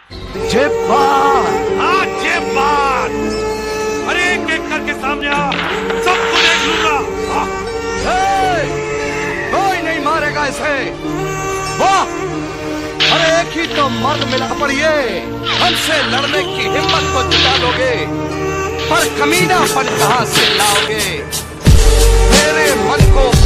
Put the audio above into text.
जेबान। हाँ जेबान। अरे एक एक करके सामने आ, सबको देख लूंगा। कोई नहीं मारेगा इसे। वाह, अरे एक ही तो मर्द मिला, पर ये हमसे लड़ने की हिम्मत तो जुटा लोगे, पर कमीनापन कहां से लाओगे? मेरे मन को